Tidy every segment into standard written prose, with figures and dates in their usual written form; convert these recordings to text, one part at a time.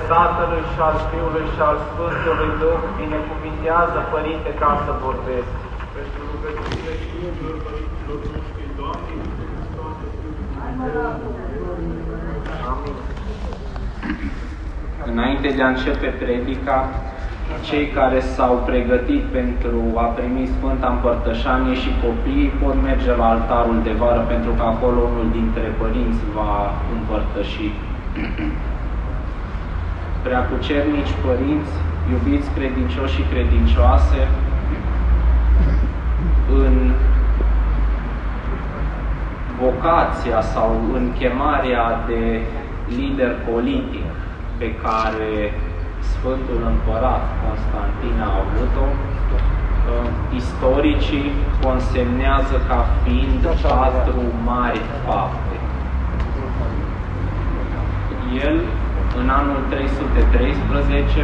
Tatălui și al Fiului și al Sfântului Duh, binecuvintează, Părinte, ca să vorbesc. Pentru rugăciunile și rugăciunilor părinților noștri, Doamne, Amin. Înainte de a începe predica, cei care s-au pregătit pentru a primi Sfânta Împărtășanie și copiii pot merge la altarul de vară, pentru că acolo unul dintre părinți va împărtăși. Preacucernici părinți, iubiți credincioși și credincioase, în vocația sau în chemarea de lider politic pe care Sfântul Împărat Constantin a avut-o, istoricii consemnează ca fiind 4 mari fapte. El, în anul 313,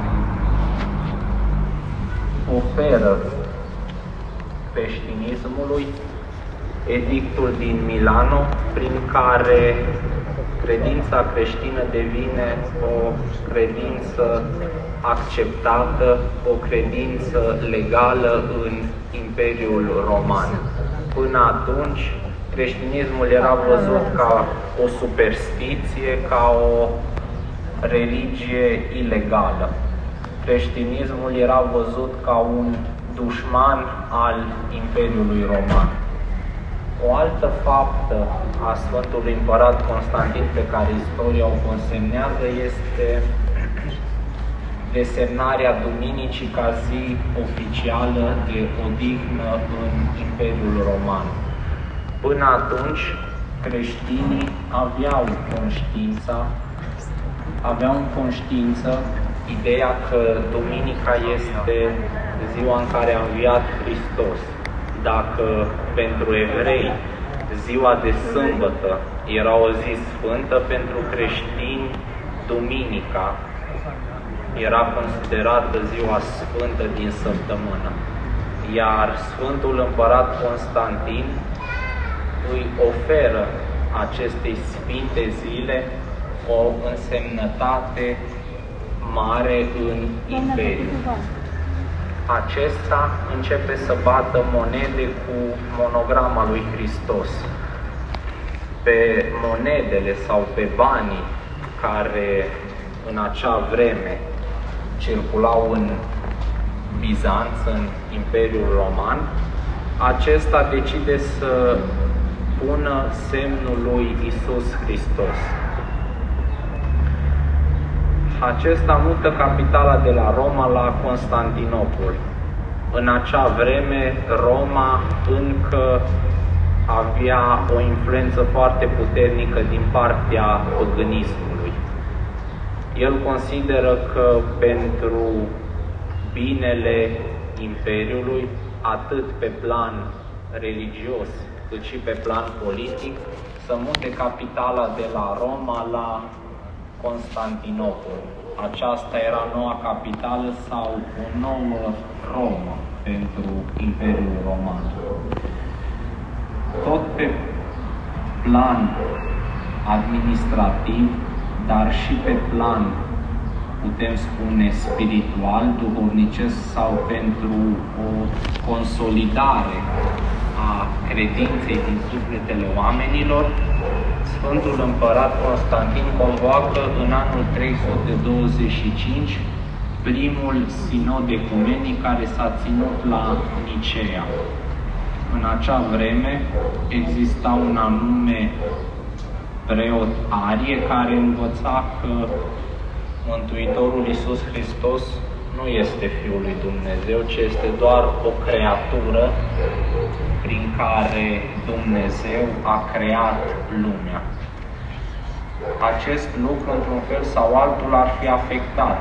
oferă creștinismului edictul din Milano, prin care credința creștină devine o credință acceptată, o credință legală în Imperiul Roman. Până atunci, creștinismul era văzut ca o superstiție, ca o religie ilegală. Creștinismul era văzut ca un dușman al Imperiului Roman. O altă faptă a Sfântului Împărat Constantin pe care istoria o consemnează este desemnarea Duminicii ca zi oficială de odihnă în Imperiul Roman. Până atunci, creștinii aveau în conștiință ideea că Duminica este ziua în care a înviat Hristos. Dacă pentru evrei ziua de sâmbătă era o zi sfântă, pentru creștini Duminica era considerată ziua sfântă din săptămână. Iar Sfântul Împărat Constantin îi oferă acestei sfinte zile o însemnătate mare în Imperiu. Acesta începe să bată monede cu monograma lui Hristos. Pe monedele sau pe banii care în acea vreme circulau în Bizanț, în Imperiul Roman, acesta decide să pună semnul lui Iisus Hristos. Acesta mută capitala de la Roma la Constantinopol. În acea vreme, Roma încă avea o influență foarte puternică din partea păgânismului. El consideră că pentru binele Imperiului, atât pe plan religios, cât și pe plan politic, să mute capitala de la Roma la Constantinopol. Aceasta era noua capitală sau o nouă Roma pentru Imperiul Roman. Tot pe plan administrativ, dar și pe plan, putem spune, spiritual, duhovnicesc sau pentru o consolidare a credinței din sufletele oamenilor, Sfântul Împărat Constantin convoacă în anul 325 primul sinod ecumenic care s-a ținut la Nicea. În acea vreme exista un anume preot Arie care învăța că Mântuitorul Iisus Hristos nu este Fiul lui Dumnezeu, ci este doar o creatură prin care Dumnezeu a creat lumea. Acest lucru, într-un fel sau altul, ar fi afectat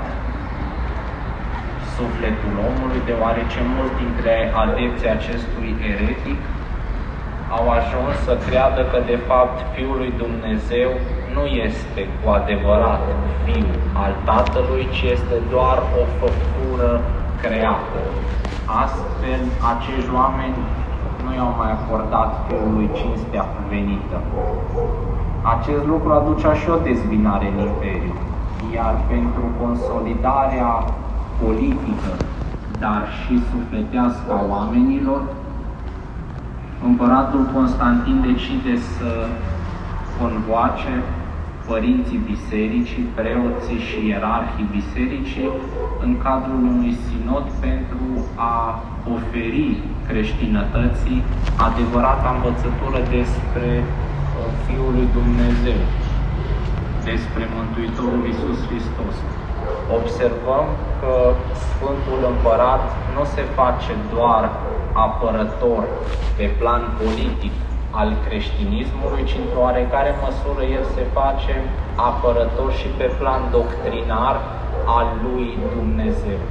sufletul omului, deoarece mulți dintre adepții acestui eretic au ajuns să creadă că, de fapt, Fiul lui Dumnezeu nu este cu adevărat Fiu al Tatălui, ci este doar o făptură creată. Astfel, acești oameni nu i-au mai acordat Fiului cinstea cuvenită. Acest lucru aducea și o dezbinare în Imperiu, iar pentru consolidarea politică, dar și sufletească a oamenilor, împăratul Constantin decide să convoace părinții bisericii, preoții și ierarhii bisericii în cadrul unui sinod pentru a oferi creștinătății adevărata învățătură despre Fiul lui Dumnezeu, despre Mântuitorul Iisus Hristos. Observăm că Sfântul Împărat nu se face doar apărător pe plan politic al creștinismului, ci într-o oarecare măsură el se face apărător și pe plan doctrinar al lui Dumnezeu.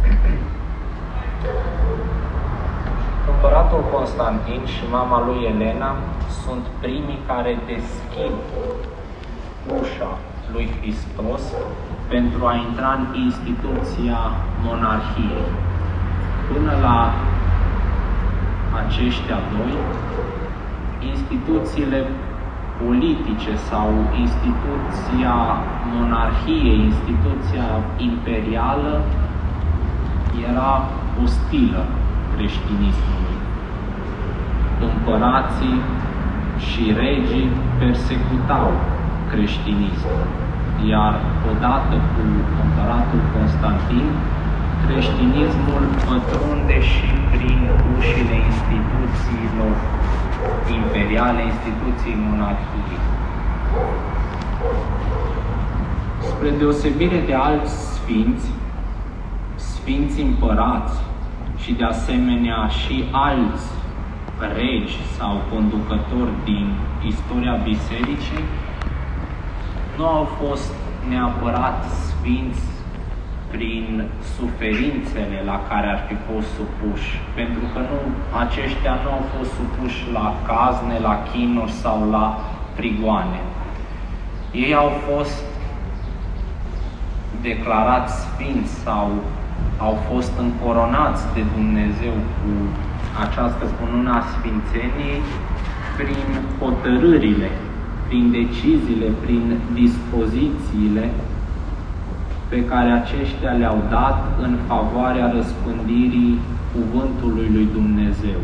Împăratul Constantin și mama lui Elena sunt primii care deschid ușa lui Hristos pentru a intra în instituția monarhiei. Până la aceștia doi, instituțiile politice sau instituția monarhiei, instituția imperială, era ostilă creștinismului. Împărații și regii persecutau creștinismul, iar odată cu împăratul Constantin, creștinismul pătrunde și prin ușile instituțiilor imperiale, instituții monarhiei. Spre deosebire de alți sfinți împărați și de asemenea și alți regi sau conducători din istoria bisericii, nu au fost neapărat sfinți prin suferințele la care ar fi fost supuși, pentru că aceștia nu au fost supuși la cazne, la chinuri sau la prigoane. Ei au fost declarați sfinți sau au fost încoronați de Dumnezeu cu această cunună a sfințeniei prin hotărârile, prin deciziile, prin dispozițiile pe care aceștia le-au dat în favoarea răspândirii Cuvântului lui Dumnezeu.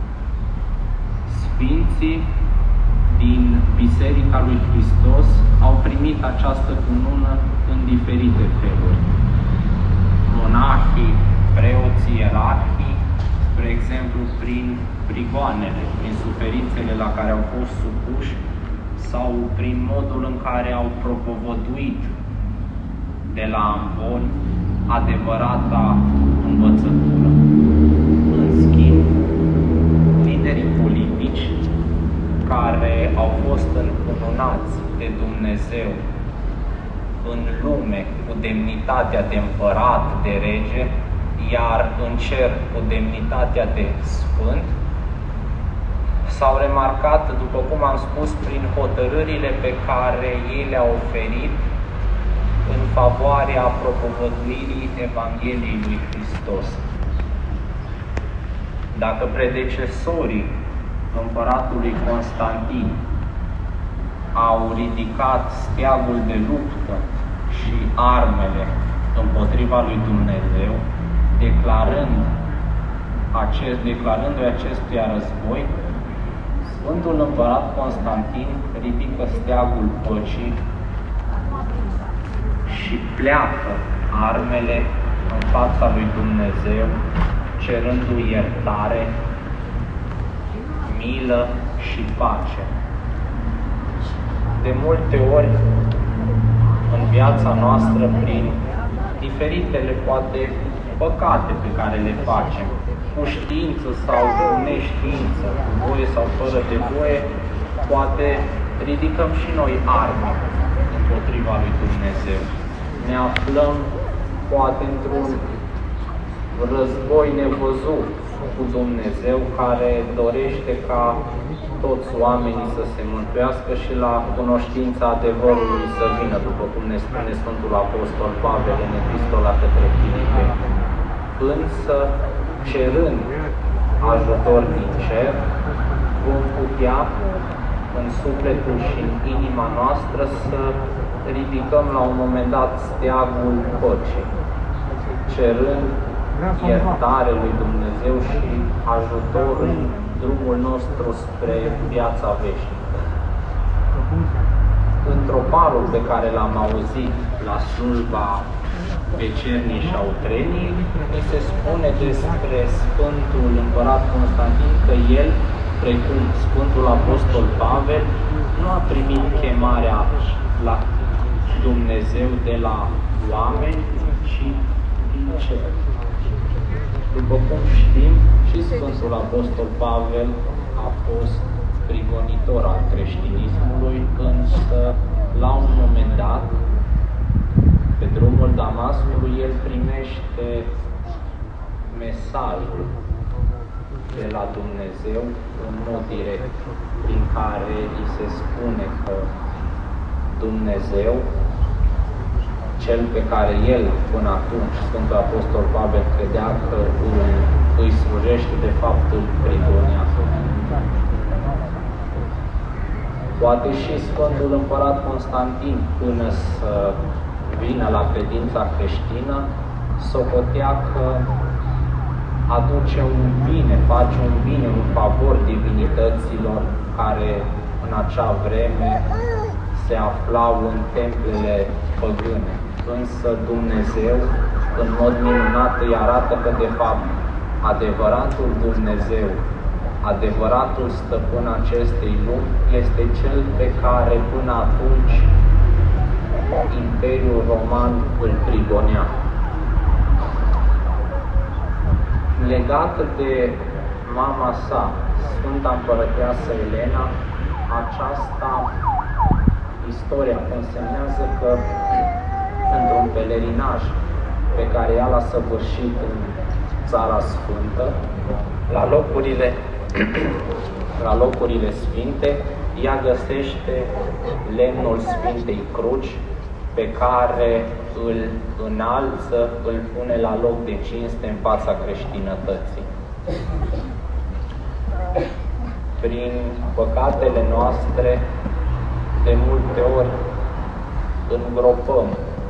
Sfinții din Biserica lui Hristos au primit această cunună în diferite feluri. Monahii, preoții, ierarhii, spre exemplu, prin prigoanele, prin suferințele la care au fost supuși sau prin modul în care au propovăduit de la amboni adevărata învățătură. În schimb, liderii politici care au fost încununați de Dumnezeu în lume cu demnitatea de împărat, de rege, iar în cer cu demnitatea de sfânt, s-au remarcat, după cum am spus, prin hotărârile pe care ei le-au oferit în favoarea propovăduirii Evangheliei lui Hristos. Dacă predecesorii împăratului Constantin au ridicat steagul de luptă și armele împotriva lui Dumnezeu, declarându-i acestuia război, Sfântul Împărat Constantin ridică steagul păcii și pleacă armele în fața lui Dumnezeu, cerându-i iertare, milă și pace. De multe ori, în viața noastră, prin diferitele, poate, păcate pe care le facem, cu știință sau cu neștiință, cu voie sau fără de voie, poate ridicăm și noi arme împotriva lui Dumnezeu. Ne aflăm, poate, într-un război nevăzut cu Dumnezeu, care dorește ca toți oamenii să se mântuiască și la cunoștința adevărului să vină, după cum ne spune Sfântul Apostol Pavel în Epistola către Filipeni. Însă, cerând ajutor din cer, vom putea în sufletul și în inima noastră să ridicăm la un moment dat steagul păcii, cerând iertare lui Dumnezeu și ajutorul în drumul nostru spre viața veșnică. Într-o parul pe care l-am auzit la slujba Vecernii și Autrenii, mi se spune despre Sfântul Împărat Constantin că el, precum Sfântul Apostol Pavel, nu a primit chemarea la Dumnezeu de la oameni, ci din cer. După cum știm, și Sfântul Apostol Pavel a fost prigonitor al creștinismului, însă la un moment dat, pe drumul Damascului, el primește mesajul de la Dumnezeu în mod direct, prin care îi se spune că Dumnezeu, cel pe care el până atunci, Sfântul Apostol Pavel, credea că îi slujește, de fapt îl prigonează. Poate și Sfântul Împărat Constantin, până să vină la credința creștină, socotea că aduce un bine, face un bine, un favor divinităților care în acea vreme se aflau în templele păgâne. Însă Dumnezeu, în mod minunat, îi arată că, de fapt, adevăratul Dumnezeu, adevăratul stăpân acestei lumi, este cel pe care până atunci Imperiul Roman îl prigonea. Legată de mama sa, Sfânta Împărăteasă Elena, aceasta istoria consemnează că într-un pelerinaj pe care ea l-a săvârșit în Țara Sfântă, la locurile sfinte, ea găsește lemnul Sfintei Cruci, pe care îl înalță, îl pune la loc de cinste în fața creștinătății. Prin păcatele noastre, de multe ori îngropăm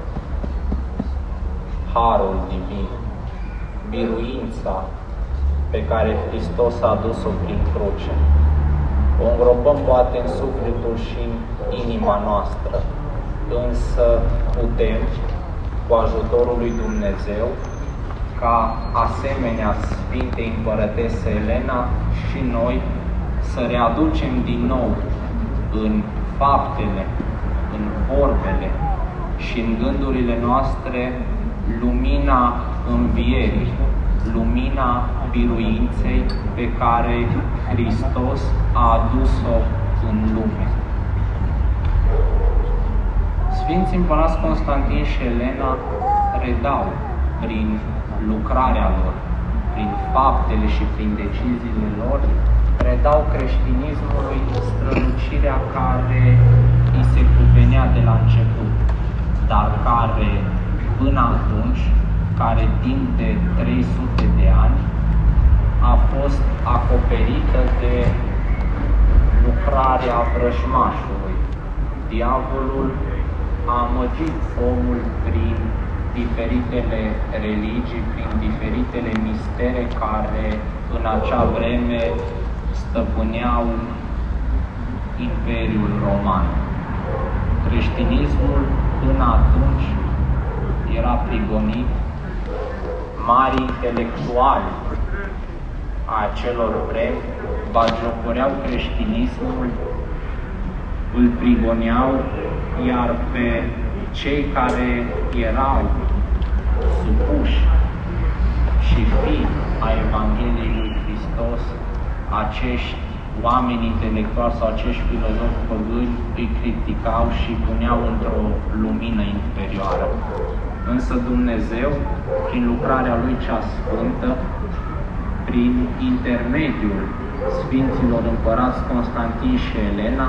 harul divin, biruința pe care Hristos a adus-o prin cruce. O îngropăm poate în sufletul și în inima noastră, însă putem, cu ajutorul lui Dumnezeu, ca asemenea Sfintei Împărătese Elena, și noi să readucem din nou în faptele, în vorbele și în gândurile noastre lumina învierii, lumina biruinței pe care Hristos a adus-o în lume. Sfinții Împărați Constantin și Elena redau prin lucrarea lor, prin faptele și prin deciziile lor, redau creștinismului strălucirea care îi se cuvenea de la început, dar care până atunci, care timp de 300 de ani, a fost acoperită de lucrarea vrăjmașului. Diavolul a amăgit omul prin diferitele religii, prin diferitele mistere care în acea vreme stăpâneau Imperiul Roman. Creștinismul până atunci era prigonit, mari intelectuali a acelor vremi bagiocoreau creștinismul, îl prigoneau, iar pe cei care erau supuși și fii a Evangheliei lui Hristos, acești oameni intelectuali sau acești filozofi păgâni îi criticau și puneau într-o lumină inferioară. Însă Dumnezeu, prin lucrarea Lui cea Sfântă, prin intermediul Sfinților Împărați Constantin și Elena,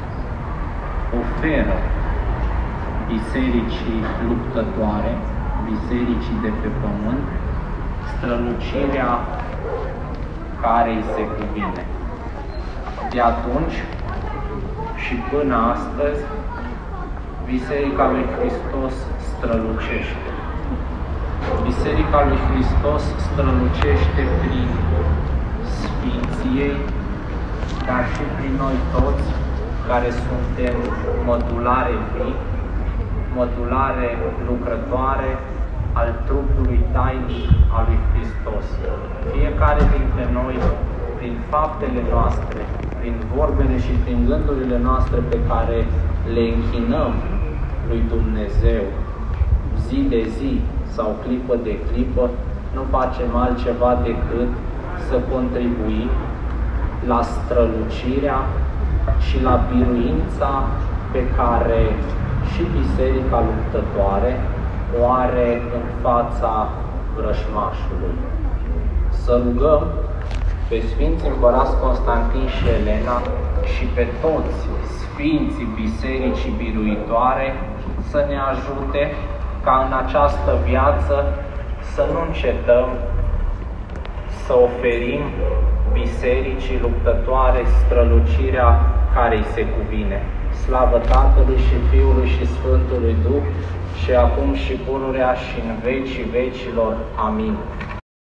oferă bisericii luptătoare, bisericii de pe pământ, strălucirea care îi se cuvine. De atunci și până astăzi, Biserica lui Hristos strălucește. Biserica lui Hristos strălucește prin Sfinții ei, dar și prin noi toți, care suntem mădulare vii, mădulare lucrătoare al trupului tainic al lui Hristos. Fiecare dintre noi, prin faptele noastre, prin vorbele și prin gândurile noastre pe care le închinăm lui Dumnezeu zi de zi sau clipă de clipă, nu facem altceva decât să contribuim la strălucirea și la biruința pe care și Biserica luptătoare o are în fața vrăjmașului. Să rugăm pe Sfinții Împărați Constantin și Elena și pe toți Sfinții Bisericii biruitoare să ne ajute ca în această viață să nu încetăm să oferim Bisericii luptătoare strălucirea care îi se cuvine. Slavă Tatălui și Fiului și Sfântului Duh, și acum și pururea și în vecii vecilor. Amin.